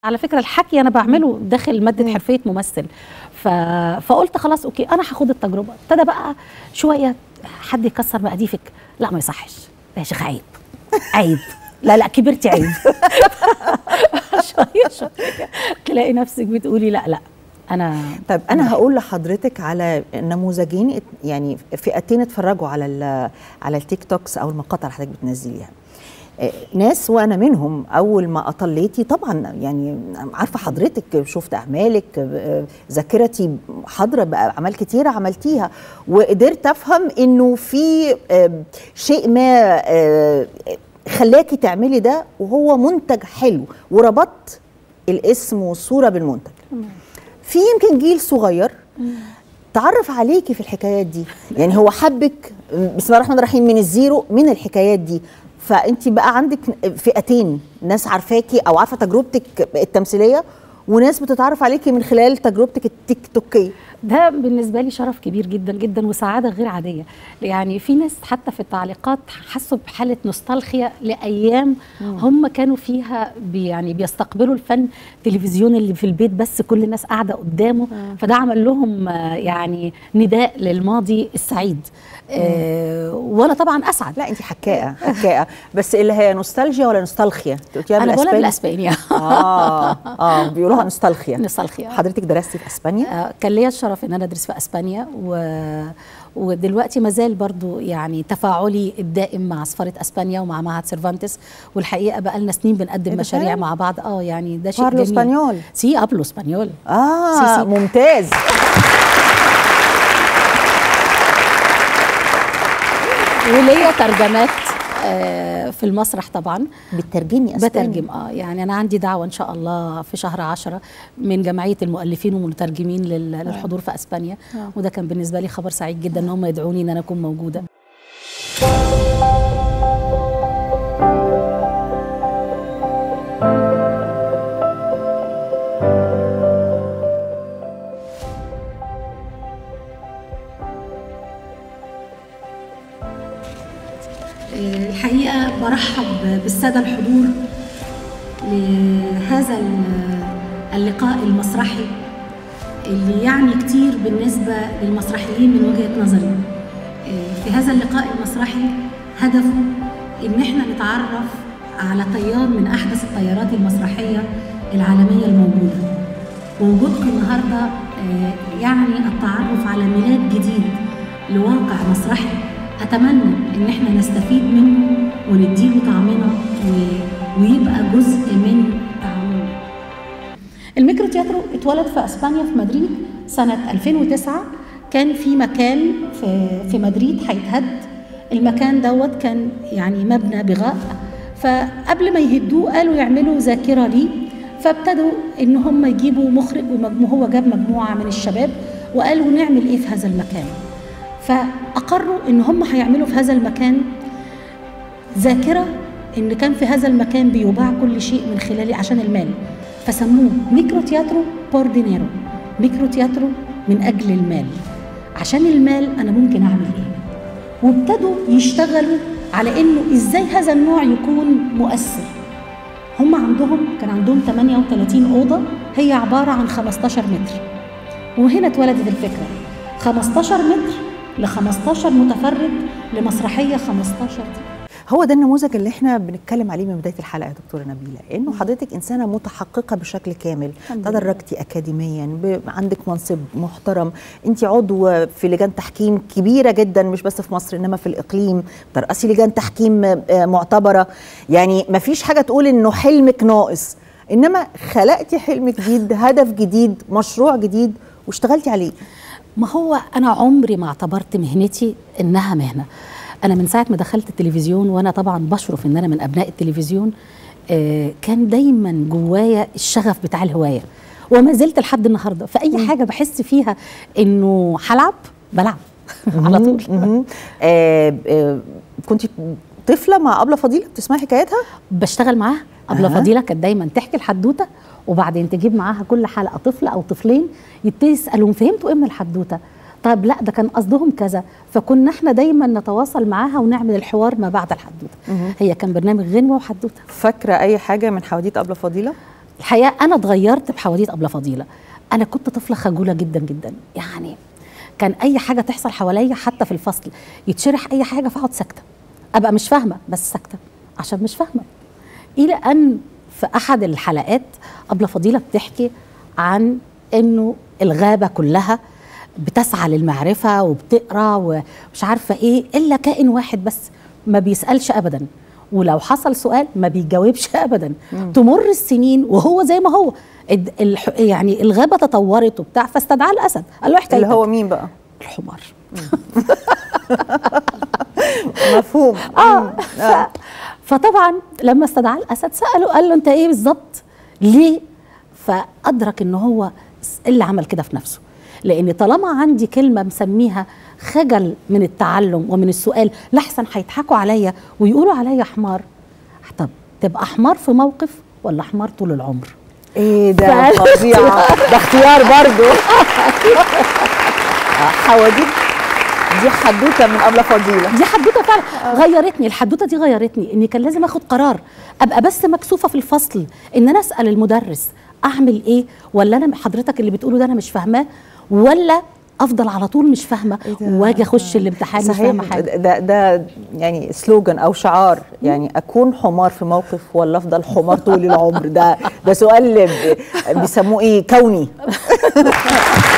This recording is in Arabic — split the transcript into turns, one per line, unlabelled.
على فكره الحكي انا بعمله داخل ماده حرفيه ممثل. فقلت خلاص اوكي انا هاخد التجربه. ابتدى بقى شويه حد يكسر مقاديفك، لا ما يصحش يا شيخ، عيب عيب، لا لا كبرتي عيب. شويه تلاقي نفسك بتقولي لا لا انا.
طيب انا هقول لحضرتك على نموذجين، يعني فئتين اتفرجوا على التيك توكس او المقاطع اللي حضرتك بتنزليها. ناس وانا منهم اول ما اطليتي طبعا، يعني عارفه حضرتك شفت اعمالك، ذاكرتي حاضره باعمال كتيره عملتيها، وقدرت افهم انه في شيء ما خلاكي تعملي ده وهو منتج حلو، وربطت الاسم والصوره بالمنتج. في يمكن جيل صغير تعرف عليكي في الحكايات دي، يعني هو حبك بسم الله الرحمن الرحيم من الزيرو، من الحكايات دي. فانت بقى عندك فئتين، ناس عارفاكي او عارفه تجربتك التمثيليه، وناس بتتعرف عليكي من خلال تجربتك التيك توكيه.
ده بالنسبه لي شرف كبير جدا جدا وسعاده غير عاديه. يعني في ناس حتى في التعليقات حسوا بحاله نوستالجيا لايام هم كانوا فيها يعني بيستقبلوا الفن التلفزيون اللي في البيت بس كل الناس قاعده قدامه. فده عمل لهم يعني نداء للماضي السعيد. وانا طبعا اسعد.
لا انت حكاءه حكاءه، بس اللي هي نوستالجيا ولا نوستالخيا؟
انا بقولها بالاسبانيا.
بيقولوها نوستالخيا.
نوستالخيا.
حضرتك درستي في اسبانيا؟
كان ليا الشرف ان انا ادرس في اسبانيا، ودلوقتي ما زال برضو يعني تفاعلي الدائم مع سفاره اسبانيا ومع معهد سيرفانتس، والحقيقه بقى لنا سنين بنقدم مشاريع مع بعض. يعني ده شيء جميل.
اسبانيول؟
سي ابلو اسبانيول.
سي ممتاز.
وليا ترجمات في المسرح طبعا.
بتترجمي اسباني؟
بترجم يعني انا عندي دعوه ان شاء الله في شهر 10 من جمعيه المؤلفين والمترجمين للحضور في اسبانيا. وده كان بالنسبه لي خبر سعيد جدا ان هم يدعوني ان انا اكون موجوده. الحقيقة برحب بالسادة الحضور لهذا اللقاء المسرحي اللي يعني كتير بالنسبة للمسرحيين من وجهة نظري. في هذا اللقاء المسرحي هدفه إن احنا نتعرف على طيار من أحدث الطيارات المسرحية العالمية الموجودة. ووجودكم النهاردة يعني التعرف على ميلاد جديد لواقع مسرحي أتمنى إن احنا نستفيد منه ونديله طعمنا ويبقى جزء من طعمنا. الميكرو تياترو اتولد في اسبانيا في مدريد سنة 2009. كان في مكان في مدريد هيتهد. المكان دوت كان يعني مبنى بغاء، فقبل ما يهدوه قالوا يعملوا ذاكرة ليه، فابتدوا ان هم يجيبوا مخرج وهو جاب مجموعة من الشباب وقالوا نعمل ايه في هذا المكان. فأقروا إن هم هيعملوا في هذا المكان ذاكرة إن كان في هذا المكان بيباع كل شيء من خلاله عشان المال، فسموه ميكرو تياترو بور دينيرو، ميكرو تياترو من أجل المال. عشان المال أنا ممكن أعمل إيه؟ وابتدوا يشتغلوا على إنه إزاي هذا النوع يكون مؤثر. هم كان عندهم 38 أوضة هي عبارة عن 15 متر، وهنا اتولدت الفكرة. 15 متر ل15 متفرج لمسرحيه 15 دي.
هو ده النموذج اللي احنا بنتكلم عليه من بدايه الحلقه يا دكتوره نبيله، انه حضرتك انسانه متحققه بشكل كامل، تدرجتي اكاديميا، عندك منصب محترم، انت عضو في لجان تحكيم كبيره جدا مش بس في مصر انما في الاقليم، ترأسي لجان تحكيم معتبره، يعني ما فيش حاجه تقول انه حلمك ناقص، انما خلقتي حلم جديد، هدف جديد، مشروع جديد واشتغلتي عليه.
ما هو أنا عمري ما اعتبرت مهنتي إنها مهنة. أنا من ساعة ما دخلت التلفزيون وأنا طبعا بشرف إن أنا من أبناء التلفزيون، كان دايما جوايا الشغف بتاع الهواية، وما زلت لحد النهاردة في أي حاجة بحس فيها إنه هلعب بلعب على طول.
كنت طفلة مع أبلة فضيلة بتسمعي حكايتها؟
بشتغل معاها. أبلة فضيلة كانت دايما تحكي الحدوتة وبعدين تجيب معاها كل حلقة طفل أو طفلين يبتدي يسألهم فهمتوا إيه من الحدوتة؟ طيب لا ده كان قصدهم كذا، فكنا احنا دايما نتواصل معاها ونعمل الحوار ما بعد الحدوتة. هي كان برنامج غنوة وحدوتة.
فاكرة أي حاجة من حواديت أبلة فضيلة؟
الحقيقه انا اتغيرت بحواديت ابله فضيله. انا كنت طفله خجوله جدا جدا، يعني كان اي حاجه تحصل حواليا حتى في الفصل يتشرح اي حاجه فاقعد ساكته، ابقى مش فاهمه بس ساكته عشان مش فاهمه. الى ان في احد الحلقات ابله فضيله بتحكي عن انه الغابه كلها بتسعى للمعرفه وبتقرا ومش عارفه ايه، الا كائن واحد بس ما بيسالش ابدا، ولو حصل سؤال ما بيجاوبش ابدا. تمر السنين وهو زي ما هو. يعني الغابه تطورت وبتاع، فاستدعى الاسد قال له حكايتك.
اللي هو مين بقى؟
الحمار.
مفهوم.
فطبعا لما استدعى الاسد ساله، قال له انت ايه بالظبط؟ ليه؟ فادرك ان هو اللي عمل كده في نفسه، لان طالما عندي كلمه مسميها خجل من التعلم ومن السؤال، لحسن هيضحكوا عليا ويقولوا عليا حمار. طب تبقى حمار في موقف ولا حمار طول العمر؟
ايه ده فظيع. ده اختيار برضو. حواديت دي حدوته من ابله فضيله.
دي حدوته فعلا غيرتني. الحدوته دي غيرتني، اني كان لازم اخد قرار، ابقى بس مكسوفه في الفصل ان انا اسال المدرس اعمل ايه، ولا انا حضرتك اللي بتقوله ده انا مش فاهماه، ولا افضل على طول مش فاهمه واجي اخش الامتحان مش فاهمه حاجه.
ده يعني سلوجان او شعار، يعني اكون حمار في موقف ولا افضل حمار طول العمر. ده سؤال بيسموه ايه، كوني.